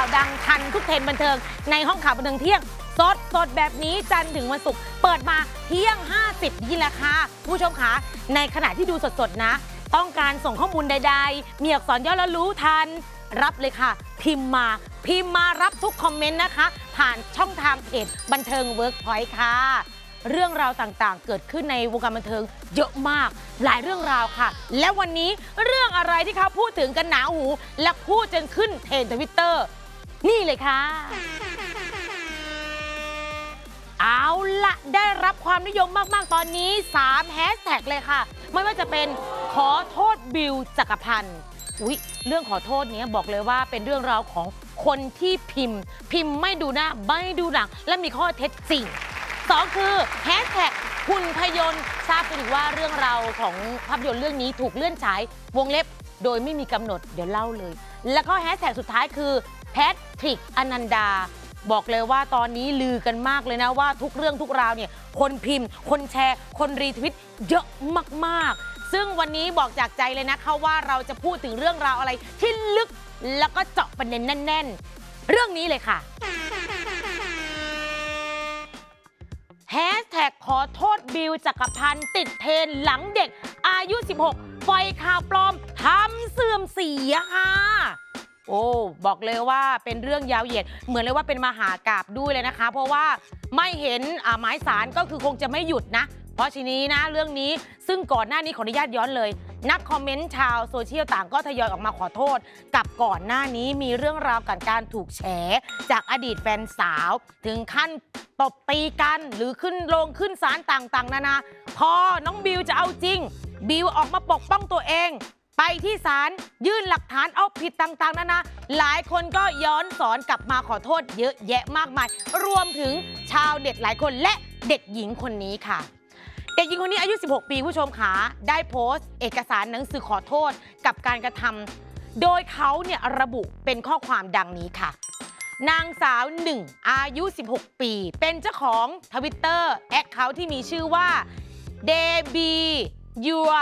ดังทันทุกเทรนด์บันเทิงในห้องข่าวบันเทิงเที่ยงสดแบบนี้จันทร์ถึงวันศุกร์เปิดมาเที่ยง 50นี่แหละค่ะผู้ชมคะในขณะที่ดูสดๆนะต้องการส่งข้อมูลใดๆมีอักษรย่อแล้วรู้ทันรับเลยค่ะพิมพ์มารับทุกคอมเมนต์นะคะผ่านช่องทางเพจบันเทิง Workpoint ค่ะเรื่องราวต่างๆเกิดขึ้นในวงการบันเทิงเยอะมากหลายเรื่องราวค่ะและวันนี้เรื่องอะไรที่เขาพูดถึงกันหนาหูและพูดจนขึ้นเทรนด์ Twitter นี่เลยค่ะเอาละได้รับความนิยมมากๆตอนนี้3แฮชแท็กเลยค่ะไม่ว่าจะเป็นขอโทษบิวจักรพันธ์เรื่องขอโทษนี้บอกเลยว่าเป็นเรื่องราวของคนที่พิมพ์ไม่ดูหน้าไม่ดูหลังและมีข้อเท็จจริง2คือแฮชแท็กหุ่นพยนต์ทราบกันว่าเรื่องราวของภาพยนตร์เรื่องนี้ถูกเลื่อนฉายวงเล็บโดยไม่มีกำหนดเดี๋ยวเล่าเลยแล้วก็แฮชแท็กสุดท้ายคือแพทริกอนันดาบอกเลยว่าตอนนี้ลือกันมากเลยนะว่าทุกเรื่องทุกราวเนี่ยคนพิมพ์คนแชร์คนรีทวิตเยอะมากๆซึ่งวันนี้บอกจากใจเลยนะคะว่าเราจะพูดถึงเรื่องราวอะไรที่ลึกแล้วก็เจาะประเด็นแน่นๆเรื่องนี้เลยค่ะแฮชแท็กขอโทษบิวจักรพันธ์ติดเทรนด์หลังเด็กอายุ16ปล่อยข่าวปลอมทำเสื่อมเสียค่ะโอ้บอกเลยว่าเป็นเรื่องยาวเหยียดเหมือนเลยว่าเป็นมหากาพย์ด้วยเลยนะคะเพราะว่าไม่เห็นหมายสารก็คือคงจะไม่หยุดนะเพราะทีนี้นะเรื่องนี้ซึ่งก่อนหน้านี้ขออนุญาตย้อนเลยนักคอมเมนต์ชาวโซเชียลต่างก็ทยอยออกมาขอโทษกับก่อนหน้านี้มีเรื่องราวการถูกแฉจากอดีตแฟนสาวถึงขั้นตบตีกันหรือขึ้นโรงขึ้นศาลต่างๆนานาพอน้องบิวจะเอาจริงบิวออกมาปกป้องตัวเองไปที่ศาลยื่นหลักฐานเอาผิดต่างๆนานาหลายคนก็ย้อนสอนกลับมาขอโทษเยอะแยะมากมายรวมถึงชาวเน็ตหลายคนและเด็กหญิงคนนี้ค่ะเด็กหญิงคนนี้อายุ16ปีผู้ชมขาได้โพสต์เอกสารหนังสือขอโทษกับการกระทำโดยเขาเนี่ยระบุเป็นข้อความดังนี้ค่ะนางสาว1อายุ16ปีเป็นเจ้าของ Twitter แอคเคาท์ที่มีชื่อว่า Debbie Your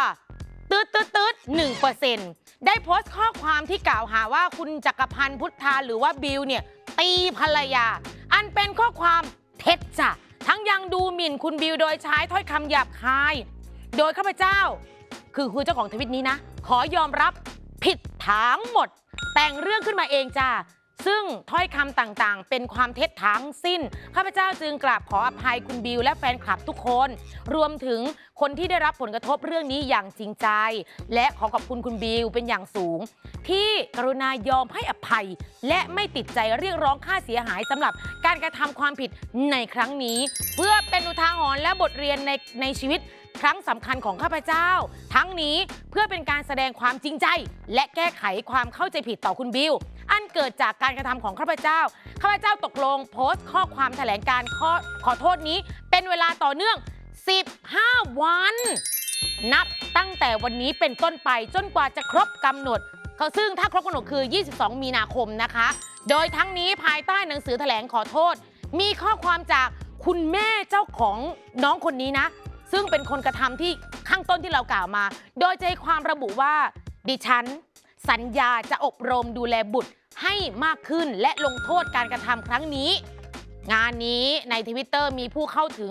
1% ได้โพสต์ข้อความที่กล่าวหาว่าคุณจักรพันธ์พุทธาหรือว่าบิวเนี่ยตีภรรยาอันเป็นข้อความเท็จจ้ะทั้งยังดูหมิ่นคุณบิวโดยใช้ถ้อยคำหยาบคายโดยข้าพเจ้าคือเจ้าของทวิตนี้นะขอยอมรับผิดทั้งหมดแต่งเรื่องขึ้นมาเองจ้าซึ่งถ้อยคำต่างๆเป็นความเท็จทั้งสิ้นข้าพเจ้าจึงกราบขออภัยคุณบิวและแฟนคลับทุกคนรวมถึงคนที่ได้รับผลกระทบเรื่องนี้อย่างจริงใจและขอขอบคุณคุณบิวเป็นอย่างสูงที่กรุณายอมให้อภัยและไม่ติดใจเรียกร้องค่าเสียหายสำหรับการกระทำความผิดในครั้งนี้เพื่อเป็นอุทาหรณ์และบทเรียนในชีวิตครั้งสำคัญของข้าพเจ้าทั้งนี้เพื่อเป็นการแสดงความจริงใจและแก้ไขความเข้าใจผิดต่อคุณบิวอันเกิดจากการกระทำของข้าพเจ้าตกลงโพสต์ข้อความแถลงการขอโทษนี้เป็นเวลาต่อเนื่อง15วันนับตั้งแต่วันนี้เป็นต้นไปจนกว่าจะครบกำหนดซึ่งถ้าครบกำหนดคือ22มีนาคมนะคะโดยทั้งนี้ภายใต้หนังสือแถลงขอโทษมีข้อความจากคุณแม่เจ้าของน้องคนนี้นะซึ่งเป็นคนกระทำที่ข้างต้นที่เรากล่าวมาโดยใจความระบุว่าดิฉันสัญญาจะอบรมดูแลบุตรให้มากขึ้นและลงโทษการกระทำครั้งนี้งานนี้ใน Twitter มีผู้เข้าถึง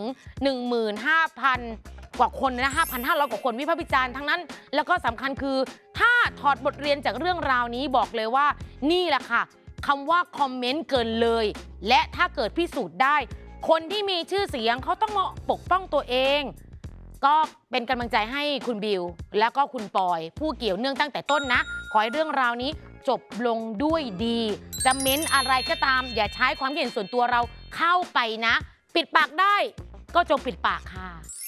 15,000 กว่าคนนะ 5,500 กว่าคนวิพากษ์วิจารณ์ทั้งนั้นแล้วก็สำคัญคือถ้าถอดบทเรียนจากเรื่องราวนี้บอกเลยว่านี่แหละค่ะคำว่าคอมเมนต์เกินเลยและถ้าเกิดพิสูจน์ได้คนที่มีชื่อเสียงเขาต้องมาปกป้องตัวเองก็เป็นกำลังใจให้คุณบิวแล้วก็คุณปอยผู้เกี่ยวเนื่องตั้งแต่ต้นนะขอให้เรื่องราวนี้จบลงด้วยดีจะเม้นอะไรก็ตามอย่าใช้ความคิดเห็นส่วนตัวเราเข้าไปนะปิดปากได้ก็จงปิดปากค่ะ